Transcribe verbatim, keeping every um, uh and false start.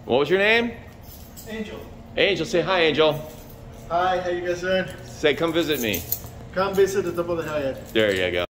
What was your name? Angel. Angel, say hi, Angel. Hi, how you guys doing? Say, come visit me. Come visit the top of the Hyatt. There you go.